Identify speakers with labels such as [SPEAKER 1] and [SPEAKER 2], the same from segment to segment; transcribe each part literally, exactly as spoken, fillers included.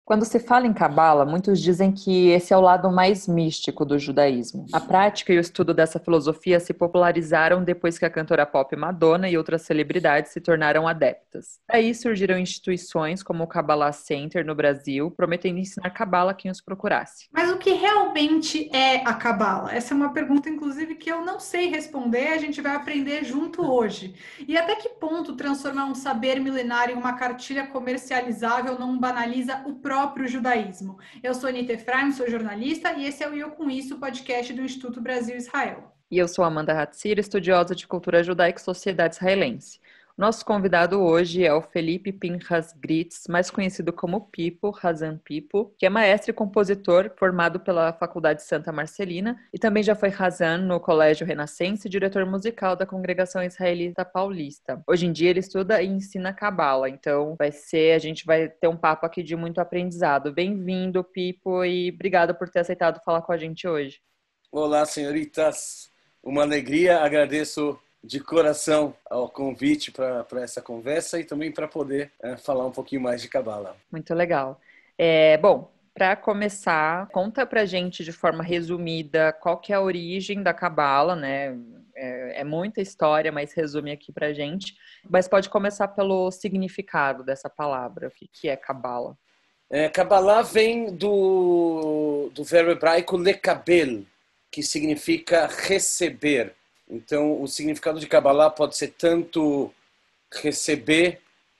[SPEAKER 1] Quando se fala em Cabala, muitos dizem que esse é o lado mais místico do judaísmo. A prática e o estudo dessa filosofia se popularizaram depois que a cantora pop Madonna e outras celebridades se tornaram adeptas. Daí surgiram instituições como o Kabbalah Center no Brasil, prometendo ensinar Cabala a quem os procurasse.
[SPEAKER 2] Mas o que realmente é a Cabala? Essa é uma pergunta, inclusive, que eu não sei responder, a gente vai aprender junto hoje. E até que ponto transformar um saber milenário em uma cartilha comercializável não banaliza o próprio judaísmo? Eu sou Anita Efraim, sou jornalista, e esse é o Eu Com Isso, podcast do Instituto Brasil-Israel.
[SPEAKER 1] E eu sou Amanda Hatzir, estudiosa de cultura judaica e sociedade israelense. Nosso convidado hoje é o Felipe Pinchas Gritz, mais conhecido como Pipo, Hazan Pipo, que é maestro e compositor formado pela Faculdade Santa Marcelina e também já foi Hazan no Colégio Renascença e diretor musical da Congregação Israelita Paulista. Hoje em dia ele estuda e ensina Cabala, então vai ser, a gente vai ter um papo aqui de muito aprendizado. Bem-vindo, Pipo, e obrigado por ter aceitado falar com a gente hoje.
[SPEAKER 3] Olá, senhoritas. Uma alegria, agradeço de coração ao convite para essa conversa e também para poder é, falar um pouquinho mais de Cabala.
[SPEAKER 1] Muito legal. É, bom, para começar, conta pra gente de forma resumida qual que é a origem da Cabala, né? É, é muita história, mas resume aqui pra gente. Mas pode começar pelo significado dessa palavra. O que, que é Cabala?
[SPEAKER 3] É, Kabbalah vem do, do verbo hebraico lekabel, que significa receber. Então, o significado de Kabbalah pode ser tanto receber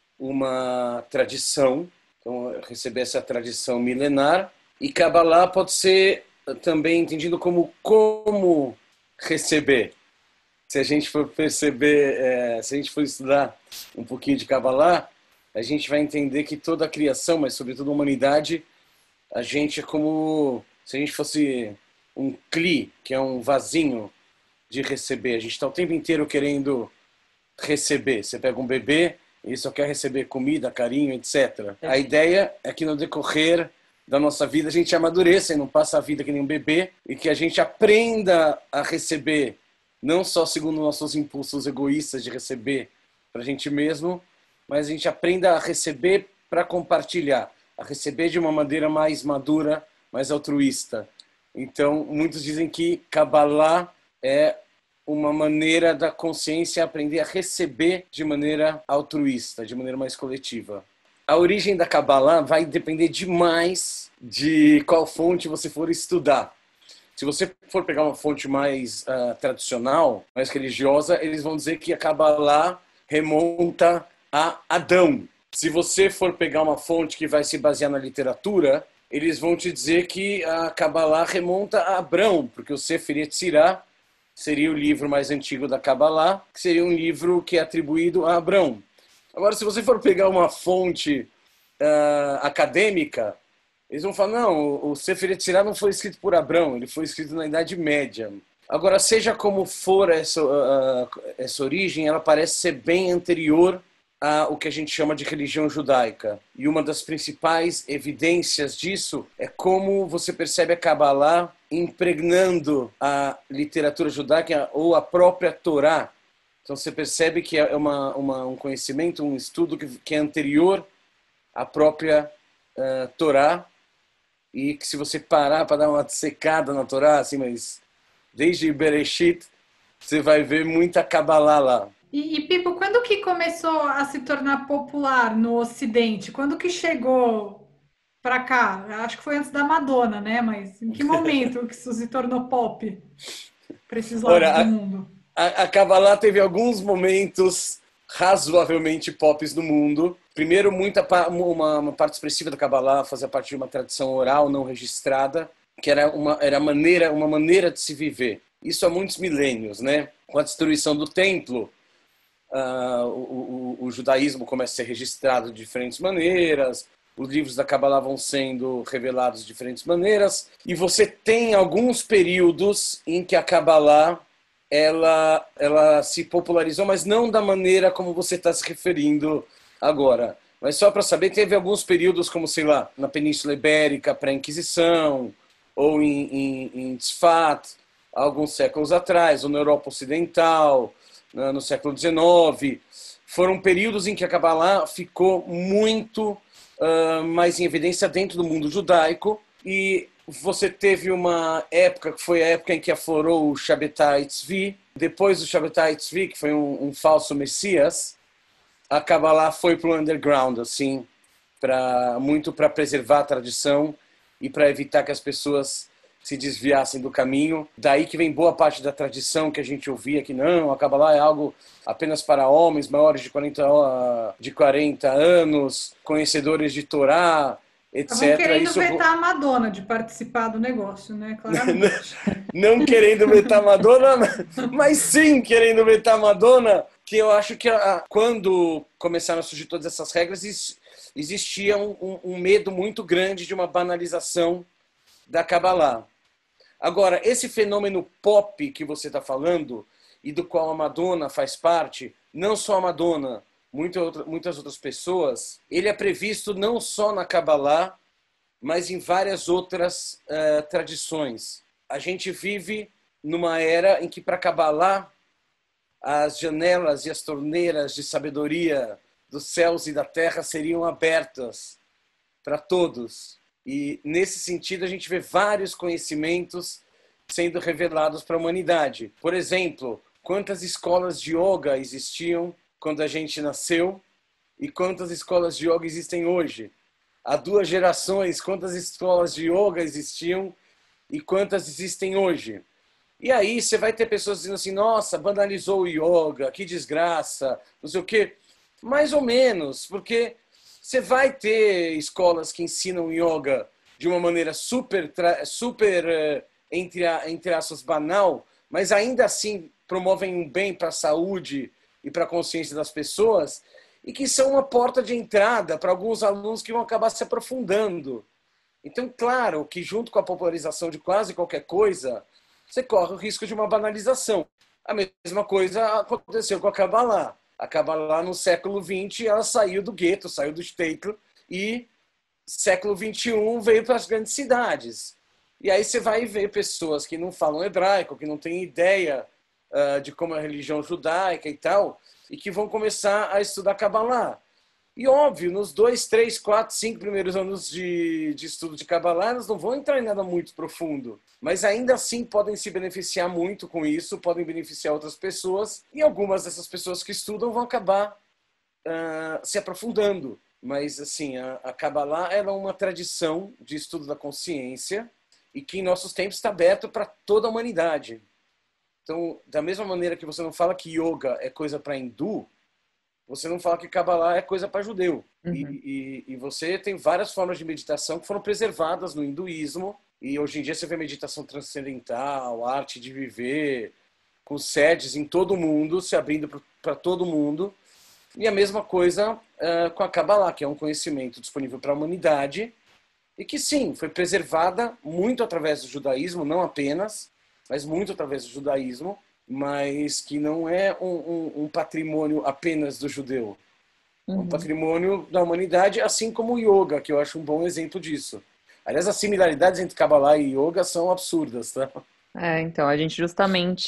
[SPEAKER 3] uma tradição, então receber essa tradição milenar, e Kabbalah pode ser também entendido como como receber. Se a gente for perceber, é, se a gente for estudar um pouquinho de Kabbalah, a gente vai entender que toda a criação, mas sobretudo a humanidade, a gente é como se a gente fosse um cli, que é um vasinho de receber. A gente está o tempo inteiro querendo receber. Você pega um bebê e só quer receber comida, carinho, etcétera. A ideia é que no decorrer da nossa vida a gente amadureça e não passa a vida que nem um bebê e que a gente aprenda a receber, não só segundo nossos impulsos egoístas de receber para a gente mesmo, mas a gente aprenda a receber para compartilhar, a receber de uma maneira mais madura, mais altruísta. Então, muitos dizem que Kabbalah é uma maneira da consciência aprender a receber de maneira altruísta, de maneira mais coletiva. A origem da Kabbalah vai depender demais de qual fonte você for estudar. Se você for pegar uma fonte mais uh, tradicional, mais religiosa, eles vão dizer que a Kabbalah remonta a Adão. Se você for pegar uma fonte que vai se basear na literatura, eles vão te dizer que a Kabbalah remonta a Abrão, porque o Sefer Yetzirah seria o livro mais antigo da Kabbalah, que seria um livro que é atribuído a Abrão. Agora, se você for pegar uma fonte uh, acadêmica, eles vão falar, não, o Sefer Yetzirah não foi escrito por Abrão, ele foi escrito na Idade Média. Agora, seja como for essa, uh, essa origem, ela parece ser bem anterior o que a gente chama de religião judaica. E uma das principais evidências disso é como você percebe a Kabbalah impregnando a literatura judaica ou a própria Torá. Então você percebe que é uma, uma, um conhecimento, um estudo que, que é anterior à própria uh, Torá, e que se você parar para dar uma secada na Torá, assim, mas desde Bereshit, você vai ver muita Kabbalah lá.
[SPEAKER 2] E, e, Pipo, quando que começou a se tornar popular no Ocidente? Quando que chegou para cá? Acho que foi antes da Madonna, né? Mas em que momento que isso se tornou pop para esses lados
[SPEAKER 3] Olha,
[SPEAKER 2] do mundo?
[SPEAKER 3] A, a Kabbalah teve alguns momentos razoavelmente pops no mundo. Primeiro, muita, uma, uma parte expressiva da Kabbalah fazia parte de uma tradição oral não registrada, que era uma, era maneira, uma maneira de se viver. Isso há muitos milênios, né? Com a destruição do templo, Uh, o, o, o judaísmo começa a ser registrado de diferentes maneiras, os livros da Kabbalah vão sendo revelados de diferentes maneiras, e você tem alguns períodos em que a Kabbalah ela, ela se popularizou, mas não da maneira como você está se referindo agora. Mas só para saber, teve alguns períodos como, sei lá, na Península Ibérica, pré-Inquisição, ou em, em, em Tzfat, alguns séculos atrás, ou na Europa Ocidental, no século dezenove, foram períodos em que a Kabbalah ficou muito uh, mais em evidência dentro do mundo judaico. E você teve uma época, que foi a época em que aflorou o Shabbatai Tzvi. Depois do Shabbatai Tzvi, que foi um, um falso messias, a Kabbalah foi para o underground, assim, pra, muito para preservar a tradição e para evitar que as pessoas se desviassem do caminho. Daí que vem boa parte da tradição que a gente ouvia, que não, a Kabbalah é algo apenas para homens maiores de quarenta, de quarenta anos, conhecedores de Torá, etcétera.
[SPEAKER 2] Estavam querendo
[SPEAKER 3] Isso...
[SPEAKER 2] vetar a Madonna de participar do negócio, né? Claramente.
[SPEAKER 3] Não, não querendo vetar a Madonna, mas sim querendo vetar a Madonna, que eu acho que a, quando começaram a surgir todas essas regras, existia um, um medo muito grande de uma banalização da Kabbalah. Agora, esse fenômeno pop que você está falando, e do qual a Madonna faz parte, não só a Madonna, muita outra, muitas outras pessoas, ele é previsto não só na Kabbalah, mas em várias outras uh, tradições. A gente vive numa era em que, para a Kabbalah, as janelas e as torneiras de sabedoria dos céus e da terra seriam abertas para todos. E, nesse sentido, a gente vê vários conhecimentos sendo revelados para a humanidade. Por exemplo, quantas escolas de yoga existiam quando a gente nasceu e quantas escolas de yoga existem hoje. Há duas gerações, quantas escolas de yoga existiam e quantas existem hoje. E aí você vai ter pessoas dizendo assim, nossa, banalizou o yoga, que desgraça, não sei o quê. Mais ou menos, porque você vai ter escolas que ensinam yoga de uma maneira super, super entre, entre aspas, banal, mas ainda assim promovem um bem para a saúde e para a consciência das pessoas, e que são uma porta de entrada para alguns alunos que vão acabar se aprofundando. Então, claro que junto com a popularização de quase qualquer coisa, você corre o risco de uma banalização. A mesma coisa aconteceu com a Kabbalah. A Kabbalah, no século vinte, ela saiu do gueto, saiu do shtetl, e século vinte e um veio para as grandes cidades. E aí você vai ver pessoas que não falam hebraico, que não têm ideia uh, de como é a religião judaica e tal, e que vão começar a estudar Kabbalah. E óbvio, nos dois, três, quatro, cinco primeiros anos de, de estudo de Kabbalah, elas não vão entrar em nada muito profundo. Mas ainda assim podem se beneficiar muito com isso, podem beneficiar outras pessoas, e algumas dessas pessoas que estudam vão acabar uh, se aprofundando. Mas assim, a, a Kabbalah ela é uma tradição de estudo da consciência e que em nossos tempos está aberto para toda a humanidade. Então, da mesma maneira que você não fala que yoga é coisa para hindu, você não fala que Kabbalah é coisa para judeu. Uhum. E, e, e você tem várias formas de meditação que foram preservadas no hinduísmo. E hoje em dia você vê meditação transcendental, arte de viver, com sedes em todo o mundo, se abrindo para todo mundo. E a mesma coisa uh, com a Kabbalah, que é um conhecimento disponível para a humanidade e que, sim, foi preservada muito através do judaísmo, não apenas, mas muito através do judaísmo, mas que não é um, um, um patrimônio apenas do judeu. Uhum. É um patrimônio da humanidade, assim como o yoga, que eu acho um bom exemplo disso. Aliás, as similaridades entre Kabbalah e yoga são absurdas, tá?
[SPEAKER 1] É, então, a gente justamente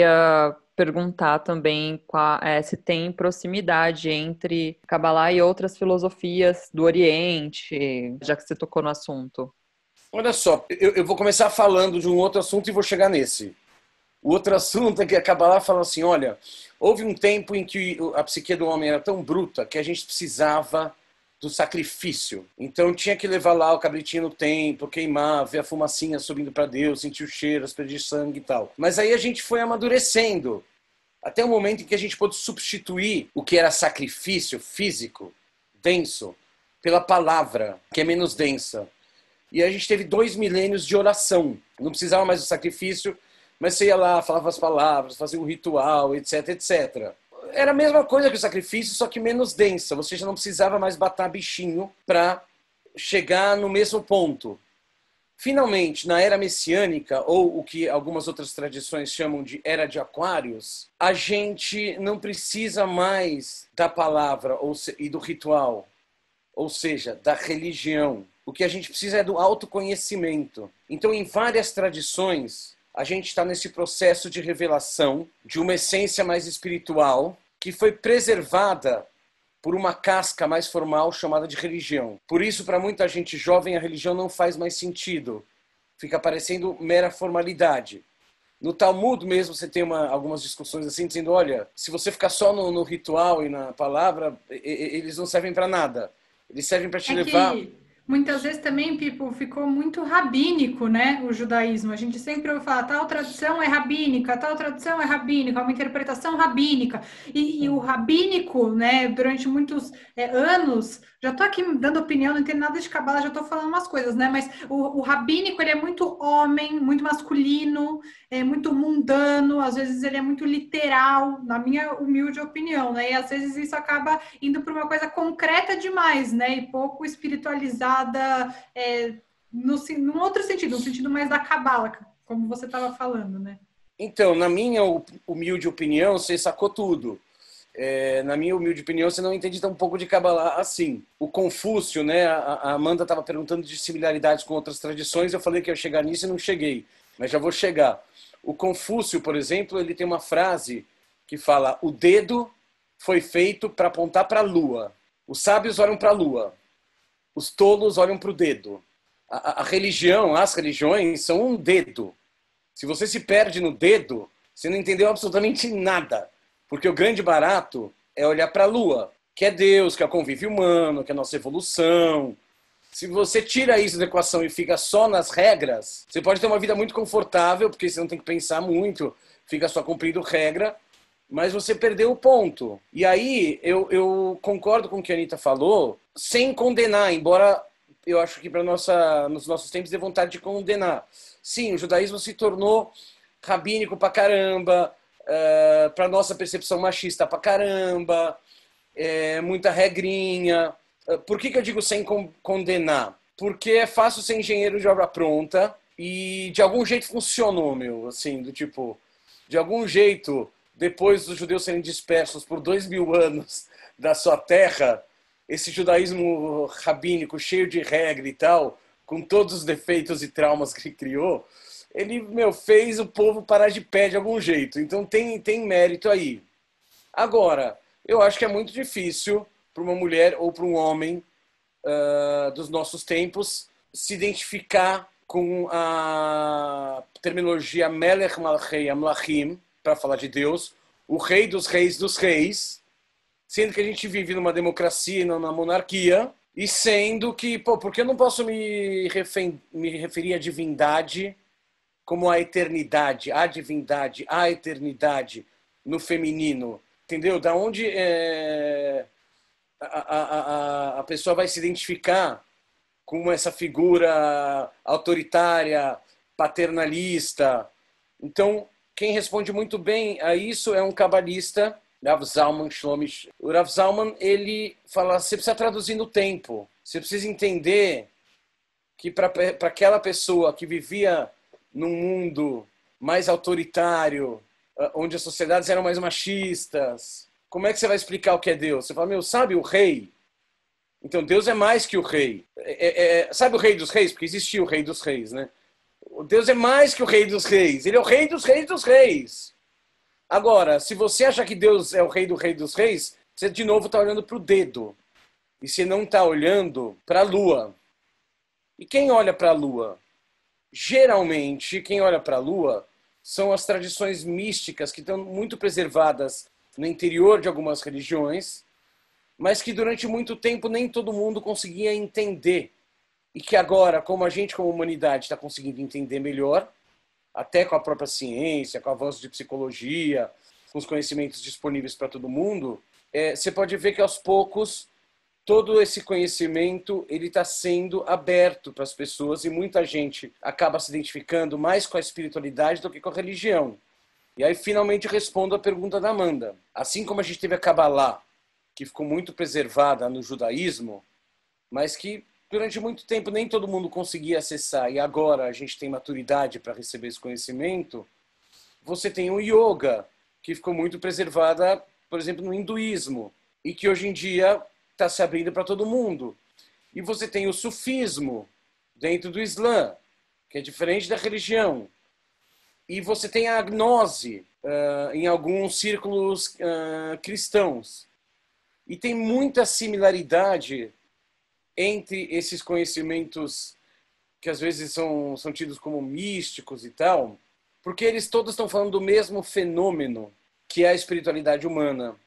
[SPEAKER 1] ia perguntar também qual, é, se tem proximidade entre Kabbalah e outras filosofias do Oriente, já que você tocou no assunto.
[SPEAKER 3] Olha só, eu, eu vou começar falando de um outro assunto e vou chegar nesse. O outro assunto é que a Kabbalah fala assim, olha, houve um tempo em que a psique do homem era tão bruta que a gente precisava do sacrifício. Então tinha que levar lá o cabritinho no templo, queimar, ver a fumacinha subindo para Deus, sentir o cheiro, aspergir sangue e tal. Mas aí a gente foi amadurecendo, até o momento em que a gente pôde substituir o que era sacrifício físico, denso, pela palavra, que é menos densa. E a gente teve dois milênios de oração. Não precisava mais do sacrifício, mas você ia lá, falava as palavras, fazia um ritual, etc, etcétera. Era a mesma coisa que o sacrifício, só que menos densa. Você já não precisava mais bater bichinho para chegar no mesmo ponto. Finalmente, na era messiânica, ou o que algumas outras tradições chamam de era de Aquários, a gente não precisa mais da palavra ou se, e do ritual, ou seja, da religião. O que a gente precisa é do autoconhecimento. Então, em várias tradições, a gente está nesse processo de revelação de uma essência mais espiritual que foi preservada por uma casca mais formal chamada de religião. Por isso, para muita gente jovem, a religião não faz mais sentido. Fica parecendo mera formalidade. No Talmud mesmo você tem uma, algumas discussões assim, dizendo, olha, se você ficar só no, no ritual e na palavra, e, e, eles não servem para nada. Eles servem para te
[SPEAKER 2] É
[SPEAKER 3] levar...
[SPEAKER 2] que muitas vezes também, Pipo, ficou muito rabínico, né, o judaísmo. A gente sempre ouve falar, tal tradição é rabínica, tal tradição é rabínica, uma interpretação rabínica. E, e o rabínico, né, durante muitos é, anos, já estou aqui dando opinião, não entendo nada de cabala, já estou falando umas coisas, né, mas o, o rabínico, ele é muito homem, muito masculino, é muito mundano, às vezes ele é muito literal, na minha humilde opinião, né, e às vezes isso acaba indo para uma coisa concreta demais, né, e pouco espiritualizada, é, no, num outro sentido, um sentido mais da cabala, como você estava falando, né?
[SPEAKER 3] Então, na minha humilde opinião, você sacou tudo. É, na minha humilde opinião, você não entende tão pouco de Kabbalah assim. O Confúcio, né? A, a Amanda estava perguntando de similaridades com outras tradições, eu falei que ia chegar nisso e não cheguei, mas já vou chegar. O Confúcio, por exemplo, ele tem uma frase que fala: o dedo foi feito para apontar para a lua. Os sábios olham para a lua. Os tolos olham para o dedo. A, a religião, as religiões, são um dedo. Se você se perde no dedo, você não entendeu absolutamente nada. Porque o grande barato é olhar para a lua, que é Deus, que é o convívio humano, que é a nossa evolução. Se você tira isso da equação e fica só nas regras, você pode ter uma vida muito confortável, porque você não tem que pensar muito, fica só cumprindo regra, mas você perdeu o ponto. E aí, eu, eu concordo com o que a Anitta falou, sem condenar, embora eu acho que para nossa, nos nossos tempos dê vontade de condenar. Sim, o judaísmo se tornou rabínico pra caramba, uh, para nossa percepção machista pra caramba, é, muita regrinha. Uh, por que, que eu digo sem con- condenar? Porque é fácil ser engenheiro de obra pronta e de algum jeito funcionou, meu, assim, do tipo, de algum jeito, depois dos judeus serem dispersos por dois mil anos da sua terra, esse judaísmo rabínico cheio de regra e tal, com todos os defeitos e traumas que ele criou, ele, meu, fez o povo parar de pé de algum jeito. Então tem, tem mérito aí. Agora, eu acho que é muito difícil para uma mulher ou para um homem uh, dos nossos tempos se identificar com a terminologia Melech Malchei Amlachim, para falar de Deus, o rei dos reis dos reis, sendo que a gente vive numa democracia e não na monarquia, e sendo que, pô, por que eu não posso me, refen- me referir à divindade como a eternidade, a divindade, a eternidade no feminino? Entendeu? Da onde é, a, a, a, a pessoa vai se identificar com essa figura autoritária, paternalista? Então, quem responde muito bem a isso é um cabalista, Rav Zalman Shlomo. O Rav Zalman, ele fala, você precisa traduzir no tempo. Você precisa entender que para aquela pessoa que vivia num mundo mais autoritário, onde as sociedades eram mais machistas, como é que você vai explicar o que é Deus? Você fala, meu, sabe o rei? Então, Deus é mais que o rei. É, é, sabe o rei dos reis? Porque existia o rei dos reis, né? Deus é mais que o rei dos reis. Ele é o rei dos reis dos reis. Agora, se você acha que Deus é o rei do rei dos reis, você de novo está olhando para o dedo. E você não está olhando para a lua. E quem olha para a lua? Geralmente, quem olha para a lua são as tradições místicas que estão muito preservadas no interior de algumas religiões, mas que durante muito tempo nem todo mundo conseguia entender. E que agora, como a gente, como humanidade, está conseguindo entender melhor, até com a própria ciência, com o avanço de psicologia, com os conhecimentos disponíveis para todo mundo, é, você pode ver que aos poucos todo esse conhecimento ele está sendo aberto para as pessoas e muita gente acaba se identificando mais com a espiritualidade do que com a religião. E aí finalmente respondo a pergunta da Amanda. Assim como a gente teve a Kabbalah, que ficou muito preservada no judaísmo, mas que durante muito tempo nem todo mundo conseguia acessar, e agora a gente tem maturidade para receber esse conhecimento, você tem o yoga, que ficou muito preservada, por exemplo, no hinduísmo, e que hoje em dia está se abrindo para todo mundo. E você tem o sufismo dentro do Islã, que é diferente da religião. E você tem a gnose uh, em alguns círculos uh, cristãos. E tem muita similaridade entre esses conhecimentos que às vezes são, são tidos como místicos e tal, porque eles todos estão falando do mesmo fenômeno, que é a espiritualidade humana.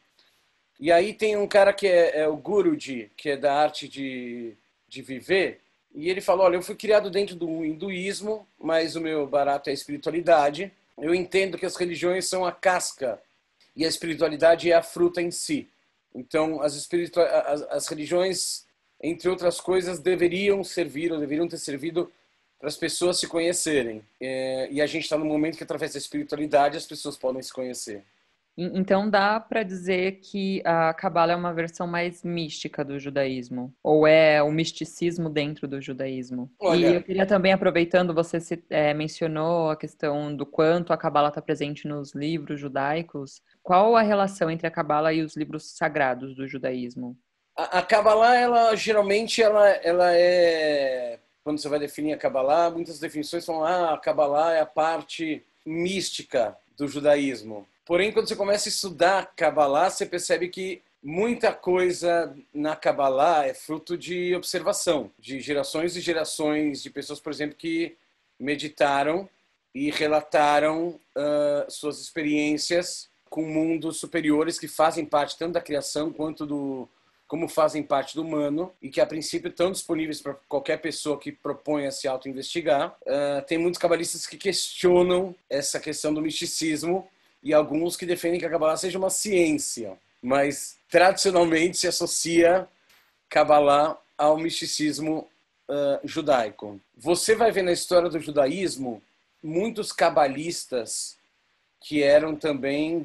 [SPEAKER 3] E aí tem um cara que é, é o Guruji, que é da arte de, de viver, e ele falou, olha, eu fui criado dentro do hinduísmo, mas o meu barato é a espiritualidade. Eu entendo que as religiões são a casca e a espiritualidade é a fruta em si. Então, as, espiritu... as, as religiões, entre outras coisas, deveriam servir ou deveriam ter servido para as pessoas se conhecerem. É... E a gente está num momento que, através da espiritualidade, as pessoas podem se conhecer.
[SPEAKER 1] Então dá para dizer que a Cabala é uma versão mais mística do judaísmo, ou é o misticismo dentro do judaísmo.
[SPEAKER 3] Olha,
[SPEAKER 1] e eu queria também, aproveitando, você se, é, mencionou a questão do quanto a Cabala está presente nos livros judaicos. Qual a relação entre a Cabala e os livros sagrados do judaísmo?
[SPEAKER 3] A, a Kabbalah, ela geralmente ela, ela é... Quando você vai definir a Kabbalah, muitas definições falam ah, a Kabbalah é a parte mística do judaísmo. Porém, quando você começa a estudar Kabbalah, você percebe que muita coisa na Kabbalah é fruto de observação, de gerações e gerações de pessoas, por exemplo, que meditaram e relataram uh, suas experiências com mundos superiores que fazem parte tanto da criação quanto do... como fazem parte do humano e que, a princípio, estão disponíveis para qualquer pessoa que proponha se auto-investigar. Uh, tem muitos cabalistas que questionam essa questão do misticismo e alguns que defendem que a Kabbalah seja uma ciência, mas tradicionalmente se associa Kabbalah ao misticismo uh, judaico. Você vai ver na história do judaísmo muitos cabalistas que eram também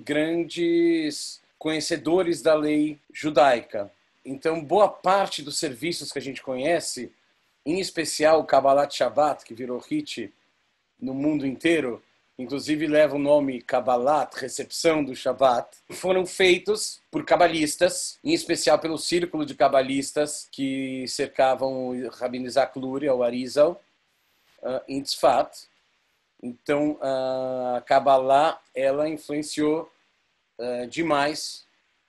[SPEAKER 3] grandes conhecedores da lei judaica. Então, boa parte dos serviços que a gente conhece, em especial o Kabbalat Shabbat, que virou hit no mundo inteiro, inclusive leva o nome Kabbalat, recepção do Shabbat, foram feitos por cabalistas, em especial pelo círculo de cabalistas que cercavam o Rabino Isaac Luria, o Arizal, uh, em Tzfat. Então, a Kabbalah, ela influenciou uh, demais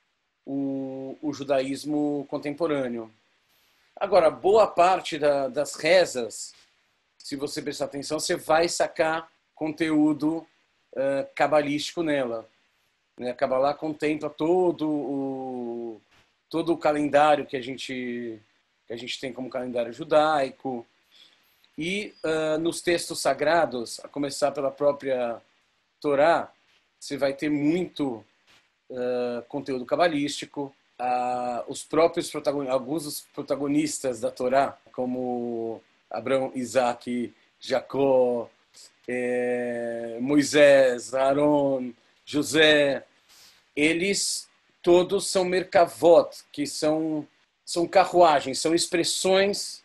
[SPEAKER 3] o, o judaísmo contemporâneo. Agora, boa parte da, das rezas, se você prestar atenção, você vai sacar conteúdo uh, cabalístico nela. Né? A Kabbalah contempla todo o, todo o calendário que a gente, que a gente tem como calendário judaico. E uh, nos textos sagrados, a começar pela própria Torá, você vai ter muito uh, conteúdo cabalístico. Uh, os próprios protagonistas, alguns dos protagonistas da Torá, como Abraão, Isaac, Jacó, É, Moisés, Aaron, José, eles todos são merkavot, que são, são carruagens, são expressões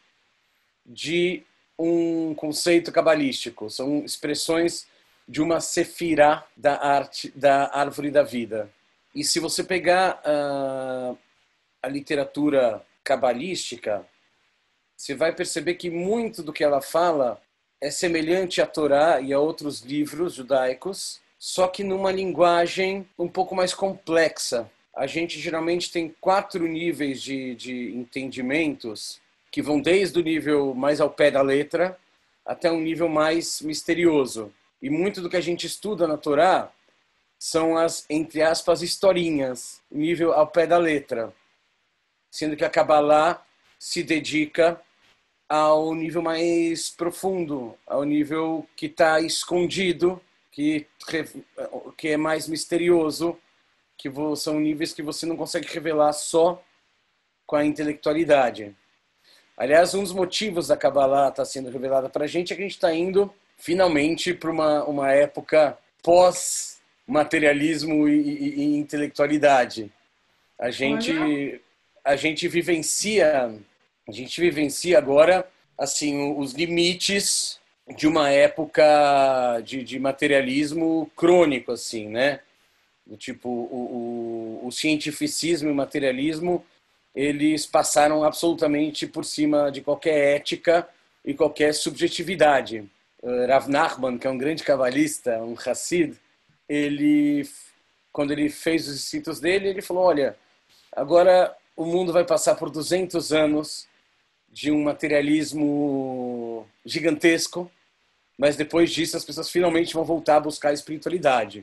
[SPEAKER 3] de um conceito cabalístico, são expressões de uma sefirá da arte, da árvore da vida. E se você pegar a, a literatura cabalística, você vai perceber que muito do que ela fala é semelhante à Torá e a outros livros judaicos, só que numa linguagem um pouco mais complexa. A gente geralmente tem quatro níveis de, de entendimentos, que vão desde o nível mais ao pé da letra até um nível mais misterioso. E muito do que a gente estuda na Torá são as, entre aspas, historinhas, nível ao pé da letra. Sendo que a Kabbalah se dedica ao nível mais profundo, ao nível que está escondido, que, que é mais misterioso, que são níveis que você não consegue revelar só com a intelectualidade. Aliás, um dos motivos da Kabbalah estar sendo revelada para a gente é que a gente está indo, finalmente, para uma, uma época pós-materialismo e, e, e intelectualidade. A gente, a gente vivencia... A gente vivencia agora assim, os limites de uma época de, de materialismo crônico, assim, né? Do tipo, o, o, o cientificismo e o materialismo, eles passaram absolutamente por cima de qualquer ética e qualquer subjetividade. Rav Nachman, que é um grande cabalista, um Hassid, ele, quando ele fez os escritos dele, ele falou, olha, Agora o mundo vai passar por duzentos anos de um materialismo gigantesco, mas depois disso as pessoas finalmente vão voltar a buscar a espiritualidade.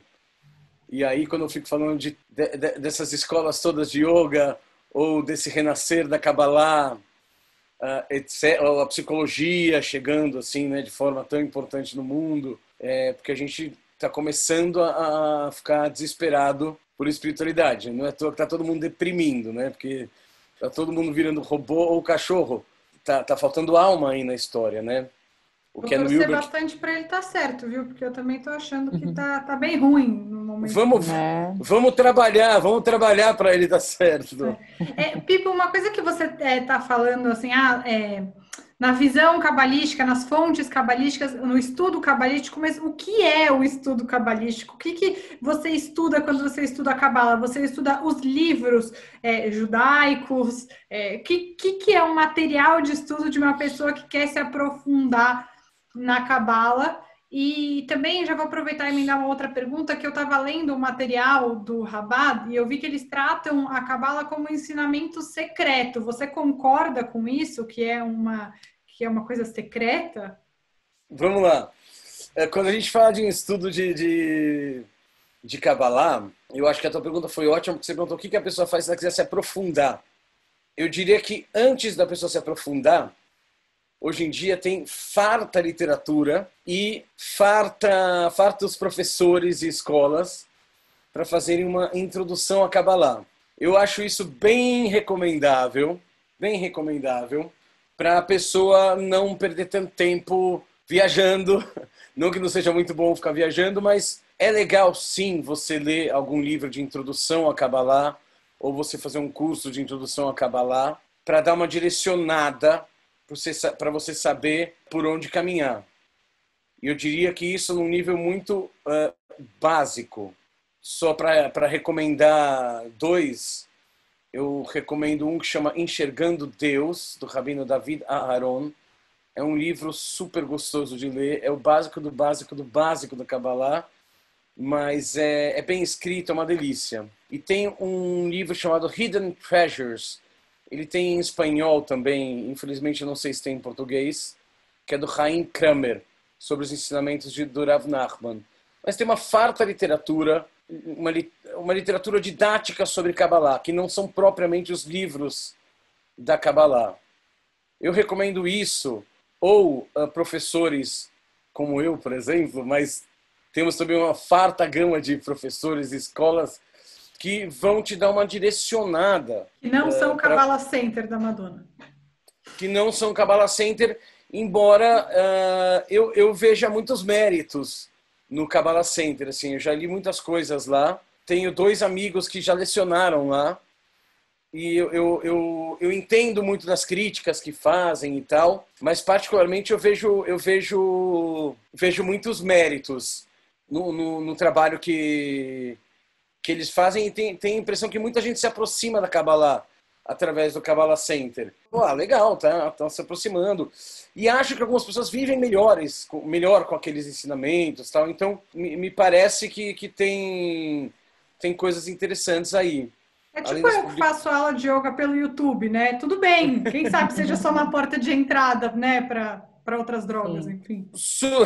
[SPEAKER 3] E aí, quando eu fico falando de, de, dessas escolas todas de yoga, ou desse renascer da Kabbalah, uh, etcétera, ou a psicologia chegando assim, né, de forma tão importante no mundo, é porque a gente está começando a, a ficar desesperado por espiritualidade. Não é à toa que está todo mundo deprimindo, né? Porque está todo mundo virando robô ou cachorro. Tá, tá faltando alma aí na história, né?
[SPEAKER 2] O Vou torcer Wilber... bastante para ele estar tá certo, viu? Porque eu também estou achando que tá, tá bem ruim no momento.
[SPEAKER 3] Vamos, é. vamos trabalhar, vamos trabalhar para ele estar certo.
[SPEAKER 2] É. É, Pipo, uma coisa que você está é, falando, assim, ah, é, na visão cabalística, nas fontes cabalísticas, no estudo cabalístico, mas o que é o estudo cabalístico? O que, que você estuda quando você estuda a Cabala? Você estuda os livros é, judaicos? O é, que, que, que é um material de estudo de uma pessoa que quer se aprofundar na Cabala? E também já vou aproveitar e emendar uma outra pergunta, que eu estava lendo o material do Rabat e eu vi que eles tratam a Cabala como ensinamento secreto. Você concorda com isso, que é uma, que é uma coisa secreta?
[SPEAKER 3] Vamos lá. Quando a gente fala de um estudo de, de, de Kabbalah, eu acho que a tua pergunta foi ótima, porque você perguntou o que a pessoa faz se ela quiser se aprofundar. Eu diria que antes da pessoa se aprofundar, hoje em dia tem farta literatura e farta, fartos professores e escolas para fazerem uma introdução a Kabbalah. Eu acho isso bem recomendável, bem recomendável, para a pessoa não perder tanto tempo viajando. Não que não seja muito bom ficar viajando, mas é legal sim você ler algum livro de introdução a Kabbalah ou você fazer um curso de introdução a Kabbalah para dar uma direcionada para você saber por onde caminhar. E eu diria que isso num nível muito uh, básico. Só para recomendar dois, eu recomendo um que chama Enxergando Deus, do Rabino David Aharon. É um livro super gostoso de ler, é o básico do básico do básico da Kabbalah, mas é, é bem escrito, é uma delícia. E tem um livro chamado Hidden Treasures, ele tem em espanhol também, infelizmente eu não sei se tem em português, que é do Chaim Kramer, sobre os ensinamentos de do Rav Nachman. Mas tem uma farta literatura, uma, uma literatura didática sobre Kabbalah, que não são propriamente os livros da Kabbalah. Eu recomendo isso, ou uh, professores como eu, por exemplo, mas temos também uma farta gama de professores e escolas que vão te dar uma direcionada.
[SPEAKER 2] Que não uh, são Kabbalah pra... Center da Madonna.
[SPEAKER 3] Que não são Kabbalah Center, embora uh, eu, eu veja muitos méritos no Kabbalah Center. Assim, eu já li muitas coisas lá. Tenho dois amigos que já lecionaram lá. E eu, eu, eu, eu entendo muito das críticas que fazem e tal, mas particularmente eu vejo, eu vejo, vejo muitos méritos no, no, no trabalho que, que eles fazem, e tem, tem a impressão que muita gente se aproxima da Kabbalah através do Kabbalah Center. Pô, legal, tá, tá se aproximando. E acho que algumas pessoas vivem melhores, com, melhor com aqueles ensinamentos, tal. Então me, me parece que, que tem, tem coisas interessantes aí.
[SPEAKER 2] É tipo eu que faço aula de yoga pelo YouTube, né? Tudo bem, quem sabe seja só uma porta de entrada, né, para para outras drogas, Sim. enfim.
[SPEAKER 3] Su-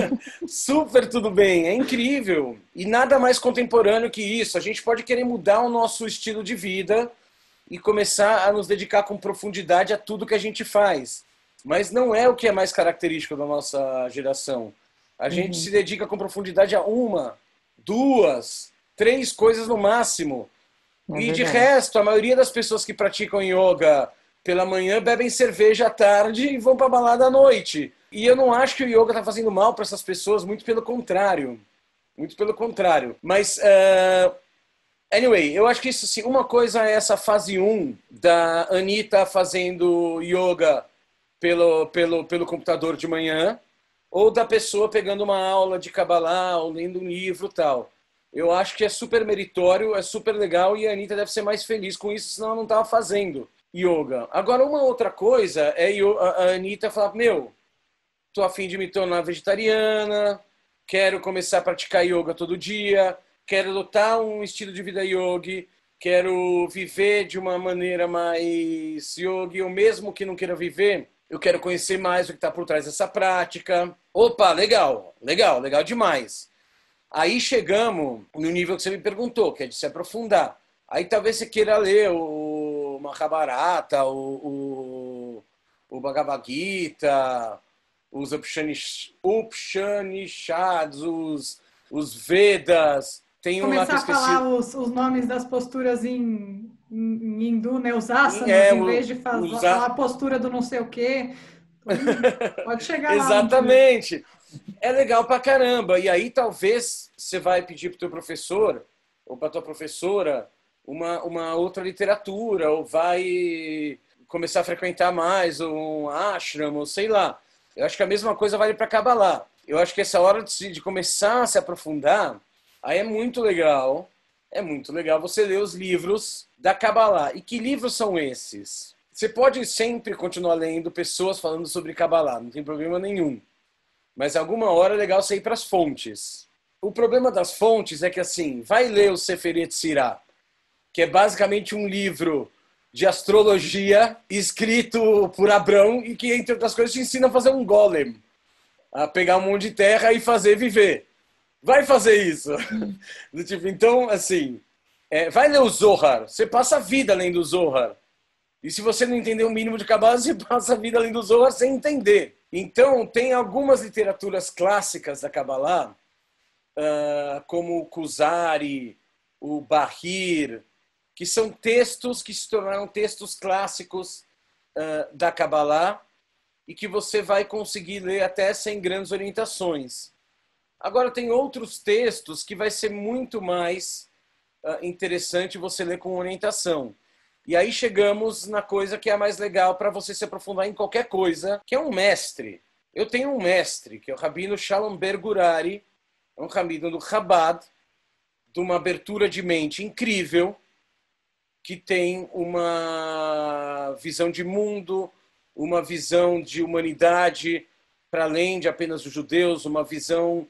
[SPEAKER 3] Super tudo bem, é incrível. E nada mais contemporâneo que isso. A gente pode querer mudar o nosso estilo de vida e começar a nos dedicar com profundidade a tudo que a gente faz. Mas não é o que é mais característico da nossa geração. A gente uhum. se dedica com profundidade a uma, duas, três coisas no máximo. É e de resto, a maioria das pessoas que praticam yoga pela manhã bebem cerveja à tarde e vão para balada à noite. E eu não acho que o yoga está fazendo mal para essas pessoas, muito pelo contrário. Muito pelo contrário. Mas, uh, anyway, eu acho que isso sim. Uma coisa é essa fase um da Anitta fazendo yoga pelo, pelo, pelo computador de manhã, ou da pessoa pegando uma aula de Kabbalah ou lendo um livro e tal. Eu acho que é super meritório, é super legal e a Anitta deve ser mais feliz com isso, senão ela não estava fazendo yoga. Agora, uma outra coisa é a Anitta falar, meu, tô a fim de me tornar vegetariana, quero começar a praticar yoga todo dia, quero adotar um estilo de vida yogi, quero viver de uma maneira mais yogi, ou mesmo que não queira viver, eu quero conhecer mais o que está por trás dessa prática. Opa, legal, legal, legal demais. Aí chegamos no nível que você me perguntou, que é de se aprofundar. Aí talvez você queira ler o Mahabharata, o, o, o Bhagavad Gita, os Upshanish- Upanishads, os, os Vedas. Tem um lá que
[SPEAKER 2] Começar
[SPEAKER 3] eu
[SPEAKER 2] a
[SPEAKER 3] esqueci.
[SPEAKER 2] falar os, os nomes das posturas em, em, em hindu, né? Os asanas,
[SPEAKER 3] É,
[SPEAKER 2] em
[SPEAKER 3] o,
[SPEAKER 2] vez de fazer
[SPEAKER 3] usar.
[SPEAKER 2] a postura do não sei o quê. Tô indo. Pode chegar lá um dia.
[SPEAKER 3] Exatamente. É legal pra caramba. E aí talvez você vai pedir pro teu professor ou pra tua professora uma, uma outra literatura, ou vai começar a frequentar mais um ashram, ou sei lá. Eu acho que a mesma coisa vale para Kabbalah. Eu acho que essa hora de, se- de começar a se aprofundar, aí é muito legal. É muito legal você ler os livros da Kabbalah. E que livros são esses? Você pode sempre continuar lendo pessoas falando sobre Kabbalah, não tem problema nenhum. Mas alguma hora é legal você ir para as fontes. O problema das fontes é que, assim, vai ler o Sefer Yetzirah, que é basicamente um livro de astrologia escrito por Abrão e que, entre outras coisas, te ensina a fazer um golem, a pegar um monte de terra e fazer viver. Vai fazer isso. Do tipo, então, assim, é, vai ler o Zohar. Você passa a vida lendo o Zohar. E se você não entender o mínimo de Kabbalah, você passa a vida lendo o Zohar sem entender. Então, tem algumas literaturas clássicas da Kabbalah, uh, como o Kuzari, o Bahir, que são textos que se tornaram textos clássicos uh, da Kabbalah e que você vai conseguir ler até sem grandes orientações. Agora, tem outros textos que vai ser muito mais uh, interessante você ler com orientação. E aí chegamos na coisa que é a mais legal para você se aprofundar em qualquer coisa, que é um mestre. Eu tenho um mestre, que é o Rabino Shalom Ber Gurari, é um rabino do Chabad, de uma abertura de mente incrível, que tem uma visão de mundo, uma visão de humanidade para além de apenas os judeus, uma visão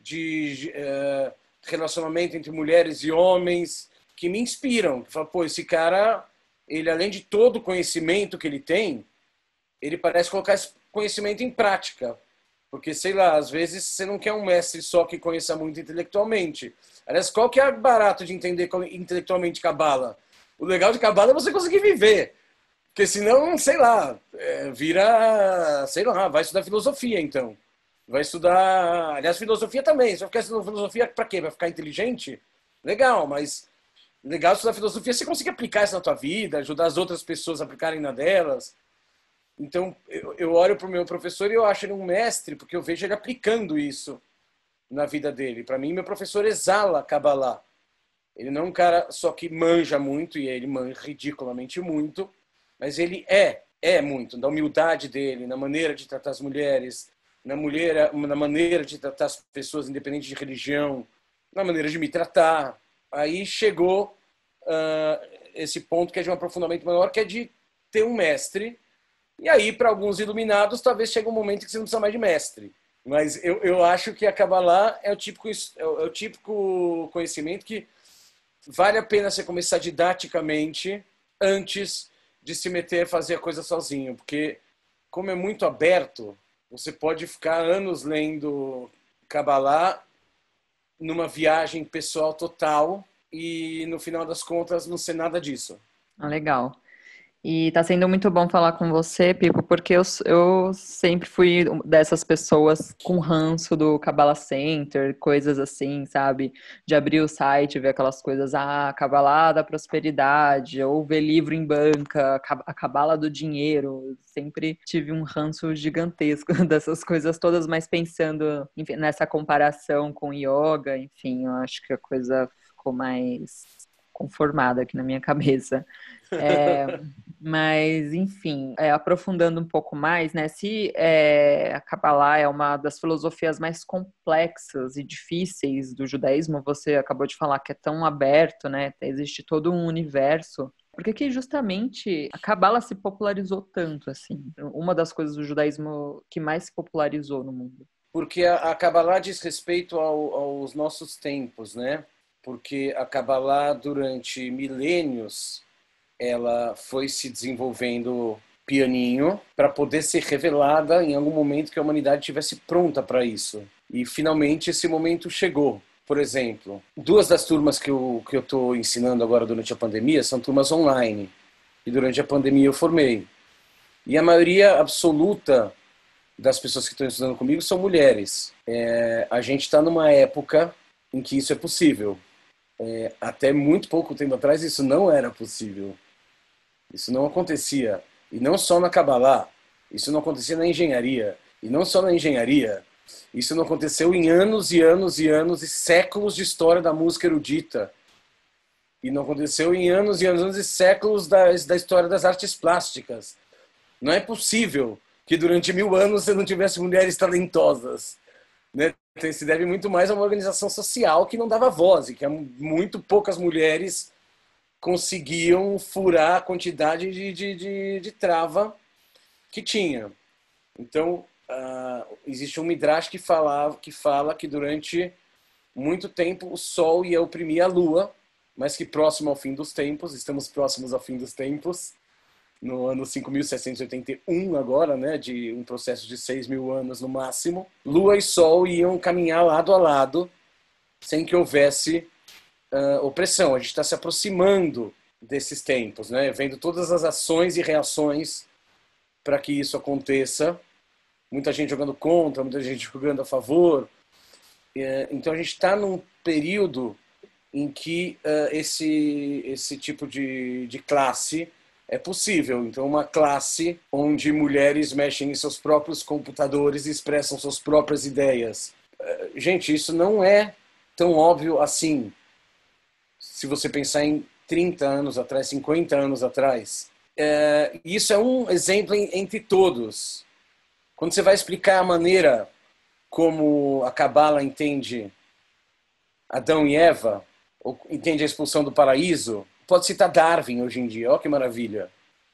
[SPEAKER 3] de uh, relacionamento entre mulheres e homens, que me inspiram. Que fala, pô, esse cara, ele além de todo o conhecimento que ele tem, ele parece colocar esse conhecimento em prática. Porque, sei lá, às vezes você não quer um mestre só que conheça muito intelectualmente. Aliás, qual que é o barato de entender intelectualmente Kabbalah? O legal de Kabbalah é você conseguir viver. Porque senão, sei lá, é, vira, sei lá, vai estudar filosofia, então. Vai estudar, aliás, filosofia também. Se vai ficar estudando filosofia para quê? Vai ficar inteligente? Legal, mas legal estudar filosofia, você consegue aplicar isso na tua vida, ajudar as outras pessoas a aplicarem na delas. Então, eu, eu olho para o meu professor e eu acho ele um mestre, porque eu vejo ele aplicando isso na vida dele. Para mim, meu professor exala Kabbalah. Ele não é um cara só que manja muito, e ele manja ridiculamente muito, mas ele é, é muito, da humildade dele, na maneira de tratar as mulheres, na, mulher, na maneira de tratar as pessoas independente de religião, na maneira de me tratar. Aí chegou uh, esse ponto que é de um aprofundamento maior, que é de ter um mestre. E aí, para alguns iluminados, talvez chegue um momento que você não precisa mais de mestre. Mas eu, eu acho que a Kabbalah é o, típico, é o típico conhecimento que vale a pena você começar didaticamente antes de se meter a fazer a coisa sozinho. Porque, como é muito aberto, você pode ficar anos lendo Kabbalah numa viagem pessoal total e, no final das contas, não ser nada disso.
[SPEAKER 1] Ah, legal. E tá sendo muito bom falar com você, Pipo, porque eu, eu sempre fui dessas pessoas com ranço do Kabbalah Center, coisas assim, sabe? De abrir o site, ver aquelas coisas, ah, Kabbalah da prosperidade, ou ver livro em banca, a Kabbalah do dinheiro. Eu sempre tive um ranço gigantesco dessas coisas todas, mas pensando, enfim, nessa comparação com yoga, enfim, eu acho que a coisa ficou mais conformada aqui na minha cabeça. É, mas, enfim, é, aprofundando um pouco mais, né? Se é, a Kabbalah é uma das filosofias mais complexas e difíceis do judaísmo, você acabou de falar que é tão aberto, né? Existe todo um universo. Por que que justamente a Kabbalah se popularizou tanto, assim? Uma das coisas do judaísmo que mais se popularizou no mundo.
[SPEAKER 3] Porque a, a Kabbalah diz respeito ao, aos nossos tempos, né? porque a Kabbalah, durante milênios, ela foi se desenvolvendo pianinho para poder ser revelada em algum momento que a humanidade estivesse pronta para isso. E, finalmente, esse momento chegou. Por exemplo, duas das turmas que eu que eu estou ensinando agora durante a pandemia são turmas online. E durante a pandemia eu formei. E a maioria absoluta das pessoas que estão estudando comigo são mulheres. É, a gente está numa época em que isso é possível. É, até muito pouco tempo atrás isso não era possível. Isso não acontecia. E não só na Kabbalah. Isso não acontecia na engenharia. E não só na engenharia. Isso não aconteceu em anos e anos e anos e séculos de história da música erudita. E não aconteceu em anos e anos e séculos da, da história das artes plásticas. Não é possível que durante mil anos você não tivesse mulheres talentosas. Né? Se deve muito mais a uma organização social que não dava voz, e que muito poucas mulheres conseguiam furar a quantidade de, de, de, de trava que tinha. Então, Uh, existe um midrash que fala, que fala que durante muito tempo o sol ia oprimir a lua, mas que próximo ao fim dos tempos, estamos próximos ao fim dos tempos, no ano cinco mil seiscentos e oitenta e um agora, né, de um processo de seis mil anos no máximo, lua e sol iam caminhar lado a lado, sem que houvesse uh, opressão. A gente está se aproximando desses tempos, né, vendo todas as ações e reações para que isso aconteça. Muita gente jogando contra, muita gente jogando a favor. Então a gente está num período em que uh, esse, esse tipo de, de classe é possível. Então uma classe onde mulheres mexem em seus próprios computadores e expressam suas próprias ideias. Uh, gente, isso não é tão óbvio assim. Se você pensar em trinta anos atrás, cinquenta anos atrás. Uh, isso é um exemplo entre todos. Quando você vai explicar a maneira como a Kabbalah entende Adão e Eva, ou entende a expulsão do paraíso, pode citar Darwin hoje em dia, olha que maravilha.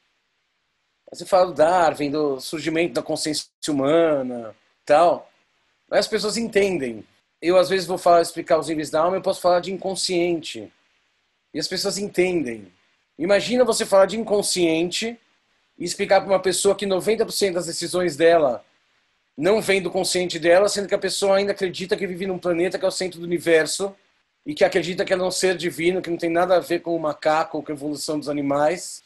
[SPEAKER 3] Você fala do Darwin, do surgimento da consciência humana, tal, mas as pessoas entendem. Eu, às vezes, vou falar, explicar os níveis da alma, eu posso falar de inconsciente. E as pessoas entendem. Imagina você falar de inconsciente e explicar para uma pessoa que noventa por cento das decisões dela não vem do consciente dela, sendo que a pessoa ainda acredita que vive num planeta que é o centro do universo e que acredita que ela é um ser divino, que não tem nada a ver com o macaco ou com a evolução dos animais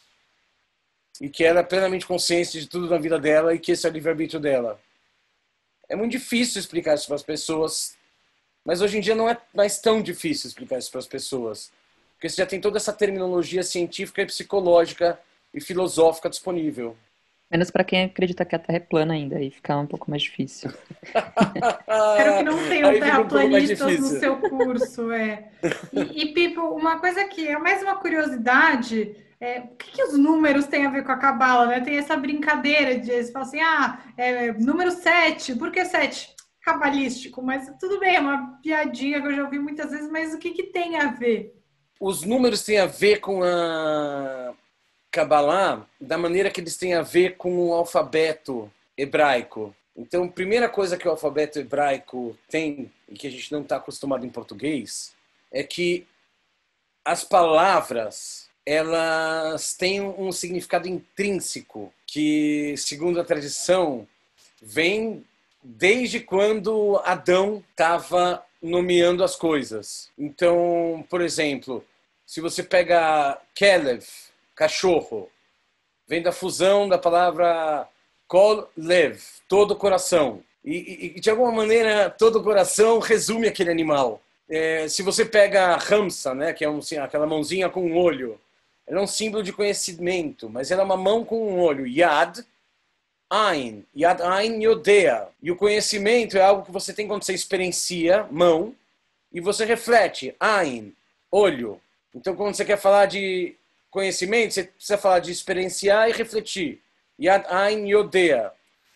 [SPEAKER 3] e que ela é plenamente consciente de tudo na vida dela e que esse é o livre-arbítrio dela. É muito difícil explicar isso para as pessoas, mas hoje em dia não é mais tão difícil explicar isso para as pessoas, porque você já tem toda essa terminologia científica e psicológica e filosófica disponível.
[SPEAKER 1] Menos para quem acredita que a Terra é plana ainda, aí fica um pouco mais difícil.
[SPEAKER 2] Espero que não tenham terraplanistas um no seu curso. É. E, e, Pipo, uma coisa que é mais uma curiosidade, é, o que, que os números têm a ver com a Kabbalah, né? Tem essa brincadeira de eles falam assim, ah, é, número sete, por que sete? Cabalístico, mas tudo bem, é uma piadinha que eu já ouvi muitas vezes, mas o que, que tem a ver?
[SPEAKER 3] Os números têm a ver com a Kabbalah da maneira que eles têm a ver com o alfabeto hebraico. Então, a primeira coisa que o alfabeto hebraico tem, e que a gente não está acostumado em português, é que as palavras, elas têm um significado intrínseco, que, segundo a tradição, vem desde quando Adão estava nomeando as coisas. Então, por exemplo, se você pega Kelev, cachorro, vem da fusão da palavra Kol Lev, todo coração. E, e de alguma maneira, todo coração resume aquele animal. É, se você pega Ramsa, né, que é um, assim, aquela mãozinha com um olho, ela é um símbolo de conhecimento, mas ela é uma mão com um olho. Yad, Ain. Yad, Ain, Yodea. E o conhecimento é algo que você tem quando você experiencia, mão, e você reflete, Ain, olho. Então, quando você quer falar de conhecimento, você precisa falar de experienciar e refletir. Yad Ain Yodea.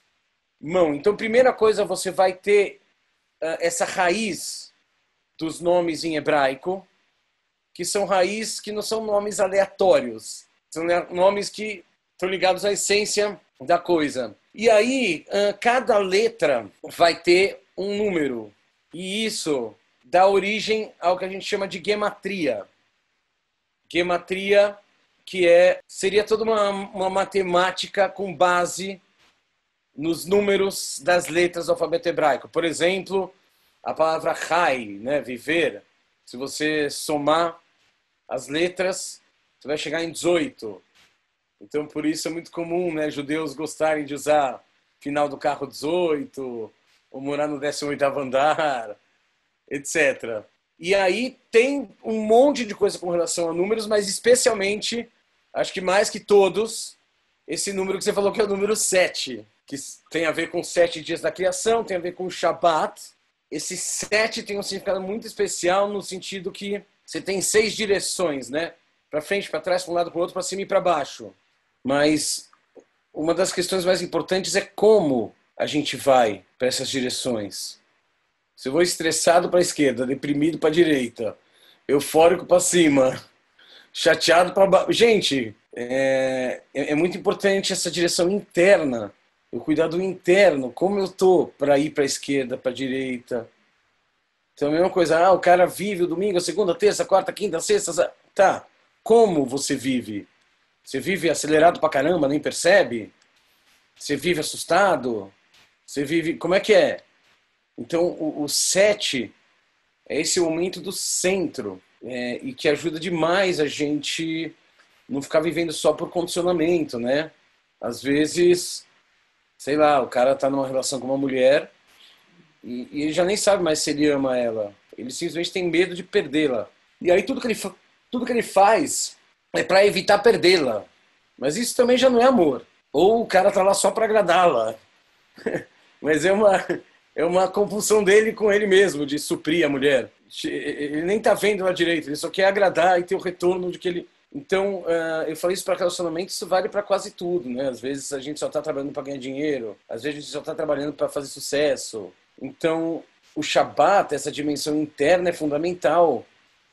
[SPEAKER 3] Mão. Então, primeira coisa, você vai ter uh, essa raiz dos nomes em hebraico, que são raízes que não são nomes aleatórios. São nomes que estão ligados à essência da coisa. E aí, uh, cada letra vai ter um número. E isso dá origem ao que a gente chama de gematria. Gematria, que é, seria toda uma, uma matemática com base nos números das letras do alfabeto hebraico. Por exemplo, a palavra chai, né, viver, se você somar as letras, você vai chegar em dezoito. Então, por isso é muito comum, né, judeus gostarem de usar final do carro dezoito, ou morar no décimo oitavo andar, etcétera. E aí tem um monte de coisa com relação a números, mas especialmente, acho que mais que todos, esse número que você falou que é o número sete, que tem a ver com sete dias da criação, tem a ver com o Shabat. Esse sete tem um significado muito especial no sentido que você tem seis direções, né? Para frente, para trás, para um lado, para o outro, para cima e para baixo. Mas uma das questões mais importantes é como a gente vai para essas direções. Se eu vou estressado para a esquerda, deprimido para a direita, eufórico para cima, chateado para baixo. Gente, é, é muito importante essa direção interna, o cuidado interno, como eu tô para ir para a esquerda, para a direita. Então, a mesma coisa, ah, o cara vive o domingo, a segunda, a terça, a quarta, a quinta, a sexta, tá. Como você vive? Você vive acelerado pra caramba, nem percebe? Você vive assustado? Você vive... Como é que é? Então, o, o sete é esse momento do centro, é, e que ajuda demais a gente não ficar vivendo só por condicionamento, né? Às vezes, sei lá, o cara tá numa relação com uma mulher e, e ele já nem sabe mais se ele ama ela. Ele simplesmente tem medo de perdê-la. E aí tudo que ele, tudo que ele faz é para evitar perdê-la. Mas isso também já não é amor. Ou o cara tá lá só para agradá-la. Mas é uma, é uma compulsão dele com ele mesmo, de suprir a mulher. Ele nem tá vendo ela direito, ele só quer agradar e ter o retorno de que ele... Então, uh, eu falei isso para relacionamento, isso vale para quase tudo, né? Às vezes a gente só tá trabalhando para ganhar dinheiro, às vezes a gente só tá trabalhando para fazer sucesso. Então, o Shabat, essa dimensão interna, é fundamental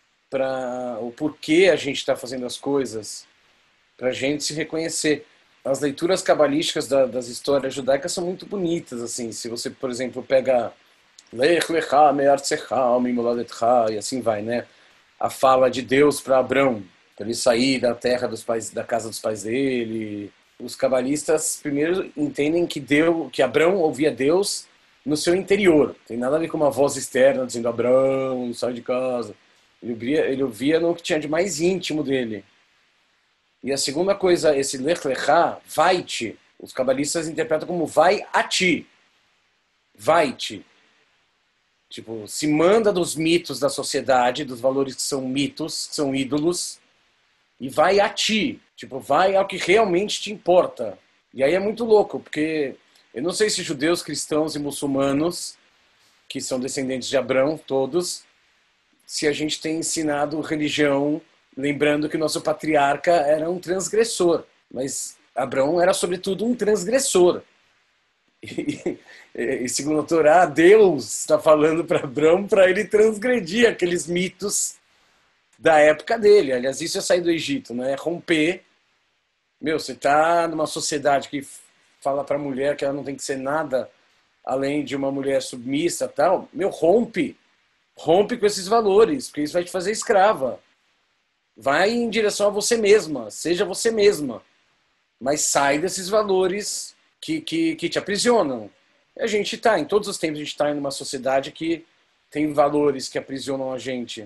[SPEAKER 3] para o porquê a gente está fazendo as coisas, para a gente se reconhecer. As leituras cabalísticas da, das histórias judaicas são muito bonitas, assim. Se você, por exemplo, pega Lech lecha me'artzecha mimoladecha, e assim vai, né? A fala de Deus para Abrão, para ele sair da terra dos pais, da casa dos pais dele. Os cabalistas primeiro entendem que Deus, que Abrão ouvia Deus no seu interior. Tem nada a ver com uma voz externa dizendo Abrão, sai de casa. Ele ouvia, ele ouvia no que tinha de mais íntimo dele. E a segunda coisa, esse Lech Lecha, vai-te, os cabalistas interpretam como vai a ti. Vai-te. Tipo, se manda dos mitos da sociedade, dos valores que são mitos, que são ídolos, e vai a ti. Tipo, vai ao que realmente te importa. E aí é muito louco, porque eu não sei se judeus, cristãos e muçulmanos, que são descendentes de Abrão, todos, se a gente tem ensinado religião, lembrando que o nosso patriarca era um transgressor. Mas Abrão era, sobretudo, um transgressor. E, e segundo a Torá, Deus está falando para Abrão para ele transgredir aqueles mitos da época dele. Aliás, isso é sair do Egito, né? É romper. Meu, você está numa sociedade que fala para a mulher que ela não tem que ser nada além de uma mulher submissa e tal. Meu, rompe. Rompe com esses valores, porque isso vai te fazer escrava. Vai em direção a você mesma. Seja você mesma. Mas sai desses valores que, que, que te aprisionam. E a gente está, em todos os tempos, a gente está em uma sociedade que tem valores que aprisionam a gente.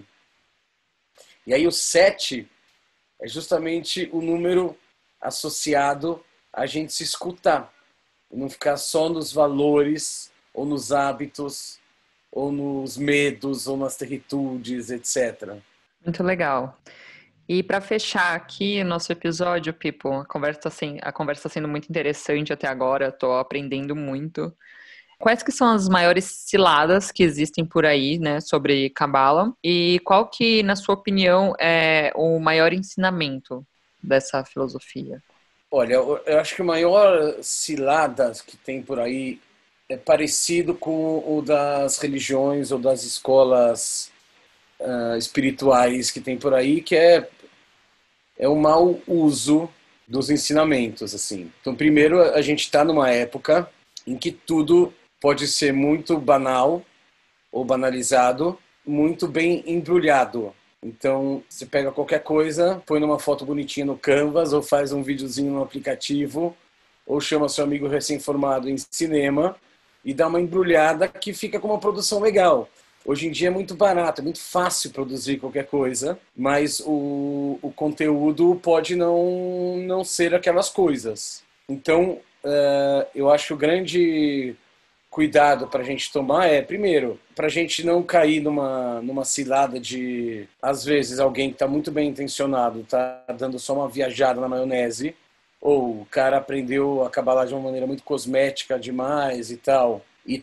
[SPEAKER 3] E aí o sete é justamente o número associado a gente se escutar. Não ficar só nos valores, ou nos hábitos, ou nos medos, ou nas teritudes, etcétera.
[SPEAKER 1] Muito legal. E para fechar aqui o nosso episódio, Pipo, a conversa, assim, a conversa sendo muito interessante até agora, estou aprendendo muito. Quais que são as maiores ciladas que existem por aí, né, sobre Cabala? E qual que, na sua opinião, é o maior ensinamento dessa filosofia?
[SPEAKER 3] Olha, eu acho que o maior cilada que tem por aí é parecido com o das religiões ou das escolas uh, espirituais que tem por aí, que é, é o mau uso dos ensinamentos, assim. Então, primeiro, a gente está numa época em que tudo pode ser muito banal ou banalizado muito bem embrulhado. Então, você pega qualquer coisa, põe numa foto bonitinha no Canvas, ou faz um videozinho no aplicativo, ou chama seu amigo recém-formado em cinema e dá uma embrulhada que fica com uma produção legal. Hoje em dia é muito barato, é muito fácil produzir qualquer coisa, mas o, o conteúdo pode não, não ser aquelas coisas. Então, uh, eu acho que o grande cuidado para a gente tomar é, primeiro, para a gente não cair numa, numa cilada de, às vezes, alguém que está muito bem intencionado, está dando só uma viajada na maionese, ou o cara aprendeu a Kabbalah de uma maneira muito cosmética demais e tal, e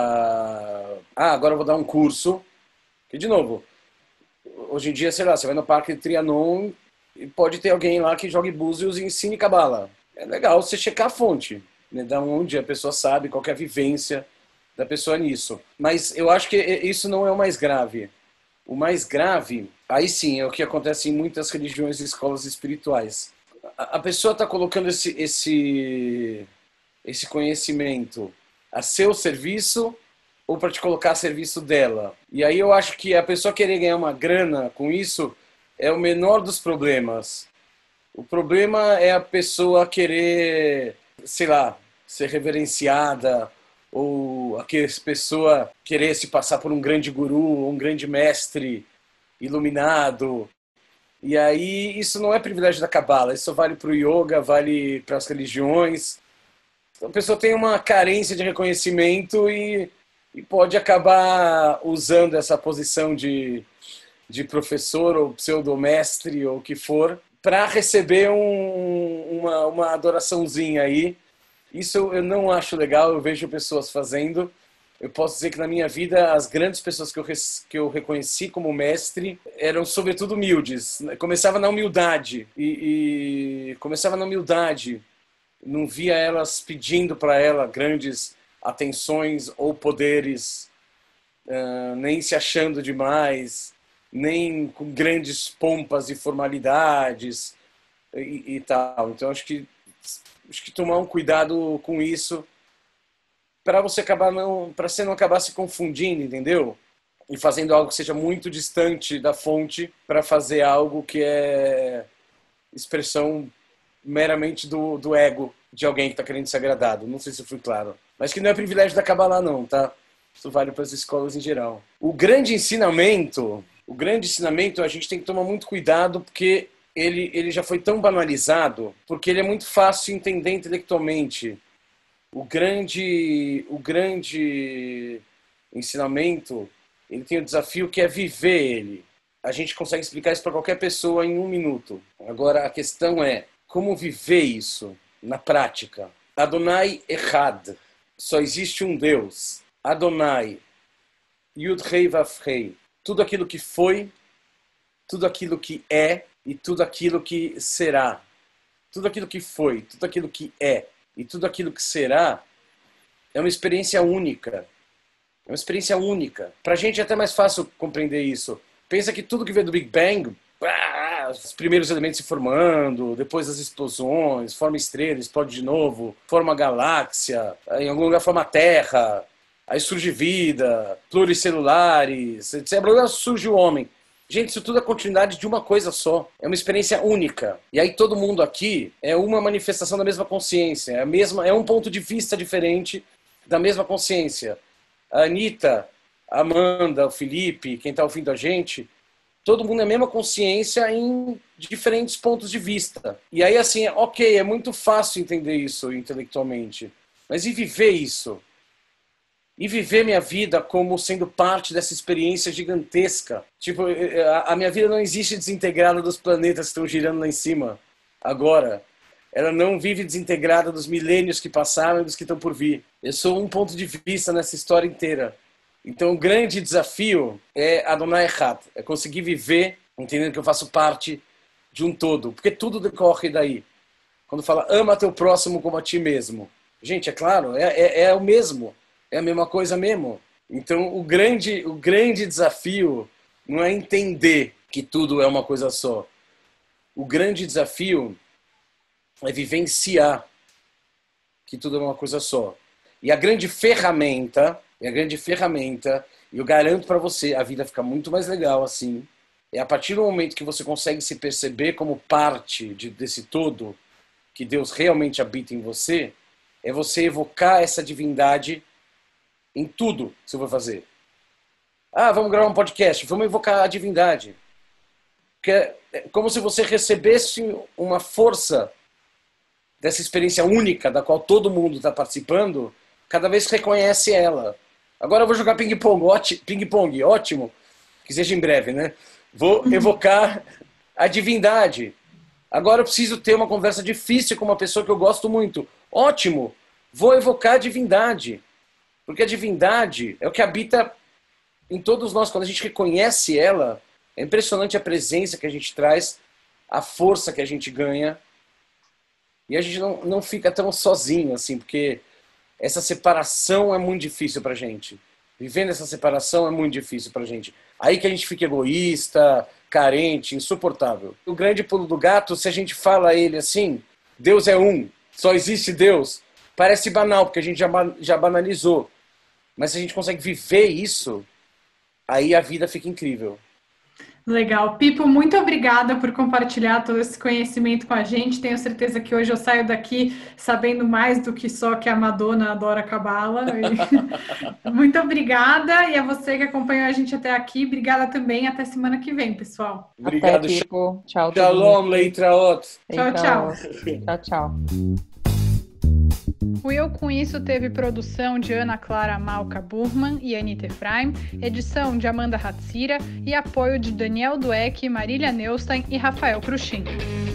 [SPEAKER 3] tá... Ah, agora eu vou dar um curso. E, de novo, hoje em dia, sei lá, você vai no parque de Trianon e pode ter alguém lá que jogue búzios e ensine Kabbalah. É legal você checar a fonte, né, da onde a pessoa sabe, qual que é a vivência da pessoa nisso. Mas eu acho que isso não é o mais grave. O mais grave, aí sim, é o que acontece em muitas religiões e escolas espirituais. A pessoa está colocando esse, esse, esse conhecimento a seu serviço ou para te colocar a serviço dela. E aí eu acho que a pessoa querer ganhar uma grana com isso é o menor dos problemas. O problema é a pessoa querer, sei lá, ser reverenciada, ou a pessoa querer se passar por um grande guru, um grande mestre iluminado. E aí isso não é privilégio da Kabbalah, isso vale para o yoga, vale para as religiões. A pessoa tem uma carência de reconhecimento e, e pode acabar usando essa posição de, de professor ou pseudomestre ou o que for para receber um, uma, uma adoraçãozinha aí. Isso eu não acho legal, eu vejo pessoas fazendo. Eu posso dizer que na minha vida as grandes pessoas que eu, que eu reconheci como mestre eram sobretudo humildes. Começava na humildade e, e começava na humildade. Não via elas pedindo para ela grandes atenções ou poderes, uh, nem se achando demais, nem com grandes pompas e formalidades e, e tal. Então acho que acho que tomar um cuidado com isso para você acabar não, para você não acabar se confundindo, entendeu? E fazendo algo que seja muito distante da fonte para fazer algo que é expressão meramente do, do ego de alguém que está querendo ser agradado. Não sei se eu fui claro. Mas que não é privilégio da Kabbalah, não, tá? Isso vale para as escolas em geral. O grande ensinamento, o grande ensinamento, a gente tem que tomar muito cuidado porque ele, ele já foi tão banalizado, porque ele é muito fácil de entender intelectualmente. O grande, o grande ensinamento, ele tem o desafio que é viver ele. A gente consegue explicar isso para qualquer pessoa em um minuto. Agora, a questão é como viver isso na prática. Adonai Echad. Só existe um Deus. Adonai. Yud Rei Vav Rei. Tudo aquilo que foi, tudo aquilo que é e tudo aquilo que será. Tudo aquilo que foi, tudo aquilo que é e tudo aquilo que será é uma experiência única. É uma experiência única. Para a gente é até mais fácil compreender isso. Pensa que tudo que veio do Big Bang, os primeiros elementos se formando, depois as explosões, forma estrela, explode de novo, forma galáxia, em algum lugar forma Terra, aí surge vida, pluricelulares, etcétera. Surge o homem. Gente, isso tudo é continuidade de uma coisa só. É uma experiência única. E aí todo mundo aqui é uma manifestação da mesma consciência. É, a mesma, é um ponto de vista diferente da mesma consciência. A Anitta, a Amanda, o Felipe, quem está ouvindo a gente, todo mundo é a mesma consciência em diferentes pontos de vista. E aí, assim, ok, é muito fácil entender isso intelectualmente. Mas e viver isso? E viver minha vida como sendo parte dessa experiência gigantesca. Tipo, a minha vida não existe desintegrada dos planetas que estão girando lá em cima, agora. Ela não vive desintegrada dos milênios que passaram e dos que estão por vir. Eu sou um ponto de vista nessa história inteira. Então, o grande desafio é Adonai Echad, é conseguir viver, entendendo que eu faço parte de um todo. Porque tudo decorre daí. Quando fala, ama teu próximo como a ti mesmo. Gente, é claro, é, é, é o mesmo. É a mesma coisa mesmo. Então, o grande, o grande desafio não é entender que tudo é uma coisa só. O grande desafio é vivenciar que tudo é uma coisa só. E a grande ferramenta, e a grande ferramenta E eu garanto para você, a vida fica muito mais legal assim. É a partir do momento que você consegue se perceber como parte de, desse todo, que Deus realmente habita em você, é você evocar essa divindade em tudo que você vai fazer. Ah, vamos gravar um podcast, vamos evocar a divindade. Porque é como se você recebesse uma força dessa experiência única, da qual todo mundo está participando, cada vez reconhece ela. Agora eu vou jogar ping-pong, ótimo, ping-pong, ótimo, que seja em breve, né? Vou evocar a divindade. Agora eu preciso ter uma conversa difícil com uma pessoa que eu gosto muito. Ótimo, vou evocar a divindade. Porque a divindade é o que habita em todos nós. Quando a gente reconhece ela, é impressionante a presença que a gente traz, a força que a gente ganha. E a gente não, não fica tão sozinho, assim, porque essa separação é muito difícil pra gente. Vivendo essa separação é muito difícil pra gente. Aí que a gente fica egoísta, carente, insuportável. O grande pulo do gato, se a gente fala a ele assim, Deus é um, só existe Deus, parece banal, porque a gente já, já banalizou. Mas se a gente consegue viver isso, aí a vida fica incrível.
[SPEAKER 2] Legal. Pipo, muito obrigada por compartilhar todo esse conhecimento com a gente. Tenho certeza que hoje eu saio daqui sabendo mais do que só que a Madonna adora Cabala. E... muito obrigada. E a você que acompanhou a gente até aqui, obrigada também. Até semana que vem, pessoal.
[SPEAKER 3] Obrigado,
[SPEAKER 1] até, Pipo. Tchau.
[SPEAKER 3] Shalom, leitraot.
[SPEAKER 2] Tchau, tchau.
[SPEAKER 1] Tchau, tchau.
[SPEAKER 2] O Eu Com Isso teve produção de Ana Clara Malca Burman e Anita Efraim, edição de Amanda Hatzira e apoio de Daniel Dueck, Marília Neustein e Rafael Cruxin.